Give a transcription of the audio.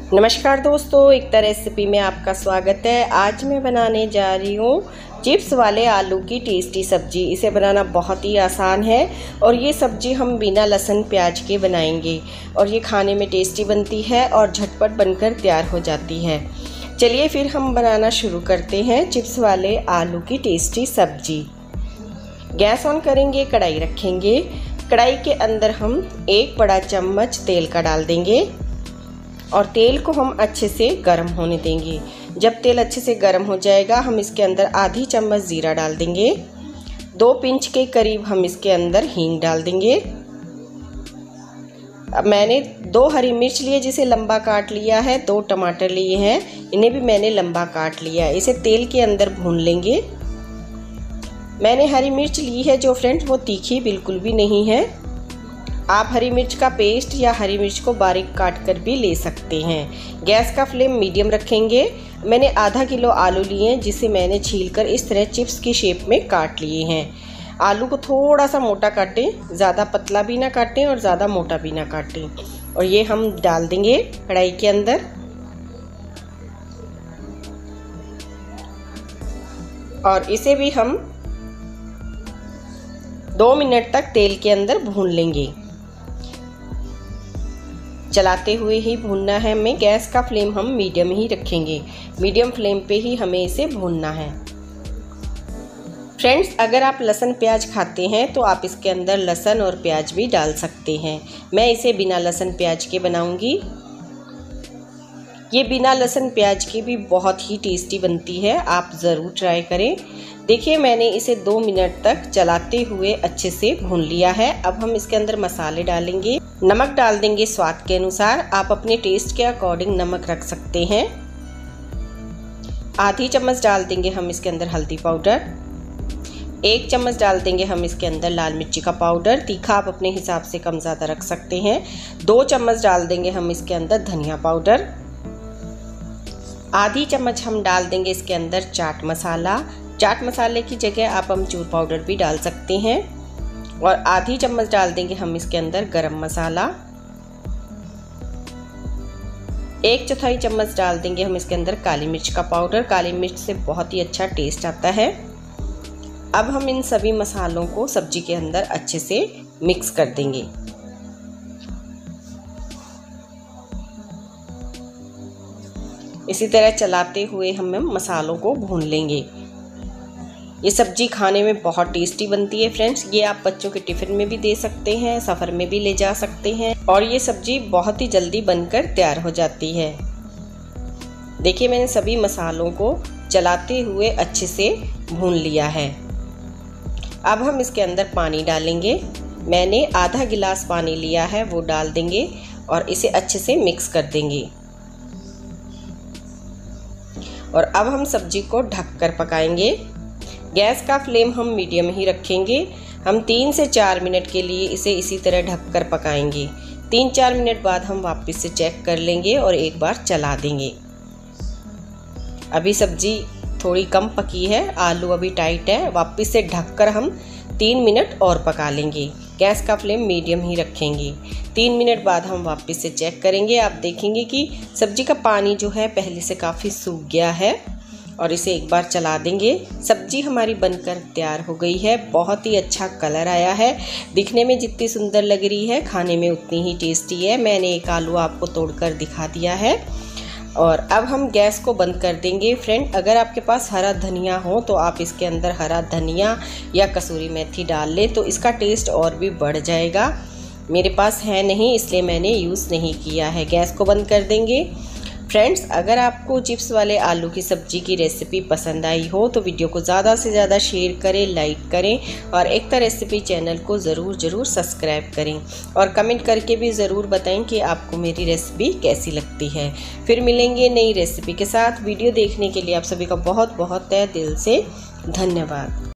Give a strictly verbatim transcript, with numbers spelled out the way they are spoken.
नमस्कार दोस्तों, एकता रेसिपी में आपका स्वागत है। आज मैं बनाने जा रही हूँ चिप्स वाले आलू की टेस्टी सब्जी। इसे बनाना बहुत ही आसान है और ये सब्जी हम बिना लहसुन प्याज के बनाएंगे और ये खाने में टेस्टी बनती है और झटपट बनकर तैयार हो जाती है। चलिए फिर हम बनाना शुरू करते हैं चिप्स वाले आलू की टेस्टी सब्जी। गैस ऑन करेंगे, कढ़ाई रखेंगे। कढ़ाई के अंदर हम एक बड़ा चम्मच तेल का डाल देंगे और तेल को हम अच्छे से गर्म होने देंगे। जब तेल अच्छे से गर्म हो जाएगा, हम इसके अंदर आधी चम्मच जीरा डाल देंगे। दो पिंच के करीब हम इसके अंदर हींग डाल देंगे। अब मैंने दो हरी मिर्च लिए जिसे लंबा काट लिया है, दो टमाटर लिए हैं, इन्हें भी मैंने लंबा काट लिया है। इसे तेल के अंदर भून लेंगे। मैंने हरी मिर्च ली है जो फ्रेंड्स वो तीखी बिल्कुल भी नहीं है। आप हरी मिर्च का पेस्ट या हरी मिर्च को बारीक काट कर भी ले सकते हैं। गैस का फ्लेम मीडियम रखेंगे। मैंने आधा किलो आलू लिए हैं जिसे मैंने छीलकर इस तरह चिप्स की शेप में काट लिए हैं। आलू को थोड़ा सा मोटा काटें, ज़्यादा पतला भी ना काटें और ज़्यादा मोटा भी ना काटें। और ये हम डाल देंगे कढ़ाई के अंदर और इसे भी हम दो मिनट तक तेल के अंदर भून लेंगे। चलाते हुए ही भूनना है हमें। गैस का फ्लेम हम मीडियम ही रखेंगे। मीडियम फ्लेम पे ही हमें इसे भूनना है। फ्रेंड्स, अगर आप लहसुन प्याज खाते हैं तो आप इसके अंदर लहसुन और प्याज भी डाल सकते हैं। मैं इसे बिना लहसुन प्याज के बनाऊंगी। ये बिना लहसुन प्याज की भी बहुत ही टेस्टी बनती है, आप ज़रूर ट्राई करें। देखिए, मैंने इसे दो मिनट तक चलाते हुए अच्छे से भून लिया है। अब हम इसके अंदर मसाले डालेंगे। नमक डाल देंगे स्वाद के अनुसार। आप अपने टेस्ट के अकॉर्डिंग नमक रख सकते हैं। आधी चम्मच डाल देंगे हम इसके अंदर हल्दी पाउडर। एक चम्मच डाल देंगे हम इसके अंदर लाल मिर्ची का पाउडर। तीखा आप अपने हिसाब से कम ज़्यादा रख सकते हैं। दो चम्मच डाल देंगे हम इसके अंदर धनिया पाउडर। आधी चम्मच हम डाल देंगे इसके अंदर चाट मसाला। चाट मसाले की जगह आप अमचूर पाउडर भी डाल सकते हैं। और आधी चम्मच डाल देंगे हम इसके अंदर गरम मसाला। एक चौथाई चम्मच डाल देंगे हम इसके अंदर काली मिर्च का पाउडर। काली मिर्च से बहुत ही अच्छा टेस्ट आता है। अब हम इन सभी मसालों को सब्जी के अंदर अच्छे से मिक्स कर देंगे। इसी तरह चलाते हुए हम मसालों को भून लेंगे। ये सब्जी खाने में बहुत टेस्टी बनती है फ्रेंड्स। ये आप बच्चों के टिफ़िन में भी दे सकते हैं, सफ़र में भी ले जा सकते हैं और ये सब्जी बहुत ही जल्दी बनकर तैयार हो जाती है। देखिए, मैंने सभी मसालों को चलाते हुए अच्छे से भून लिया है। अब हम इसके अंदर पानी डालेंगे। मैंने आधा गिलास पानी लिया है, वो डाल देंगे और इसे अच्छे से मिक्स कर देंगे। और अब हम सब्जी को ढककर पकाएंगे। गैस का फ्लेम हम मीडियम ही रखेंगे। हम तीन से चार मिनट के लिए इसे इसी तरह ढककर पकाएंगे। तीन चार मिनट बाद हम वापस से चेक कर लेंगे और एक बार चला देंगे। अभी सब्जी थोड़ी कम पकी है, आलू अभी टाइट है। वापस से ढककर हम तीन मिनट और पका लेंगे। गैस का फ्लेम मीडियम ही रखेंगे। तीन मिनट बाद हम वापस से चेक करेंगे। आप देखेंगे कि सब्जी का पानी जो है पहले से काफ़ी सूख गया है और इसे एक बार चला देंगे। सब्जी हमारी बनकर तैयार हो गई है। बहुत ही अच्छा कलर आया है। दिखने में जितनी सुंदर लग रही है, खाने में उतनी ही टेस्टी है। मैंने एक आलू आपको तोड़कर दिखा दिया है और अब हम गैस को बंद कर देंगे। फ्रेंड, अगर आपके पास हरा धनिया हो तो आप इसके अंदर हरा धनिया या कसूरी मेथी डाल लें तो इसका टेस्ट और भी बढ़ जाएगा। मेरे पास है नहीं, इसलिए मैंने यूज़ नहीं किया है। गैस को बंद कर देंगे। फ्रेंड्स, अगर आपको चिप्स वाले आलू की सब्ज़ी की रेसिपी पसंद आई हो तो वीडियो को ज़्यादा से ज़्यादा शेयर करें, लाइक करें और एकता रेसिपी चैनल को ज़रूर ज़रूर सब्सक्राइब करें और कमेंट करके भी ज़रूर बताएं कि आपको मेरी रेसिपी कैसी लगती है। फिर मिलेंगे नई रेसिपी के साथ। वीडियो देखने के लिए आप सभी का बहुत बहुत तहे दिल से धन्यवाद।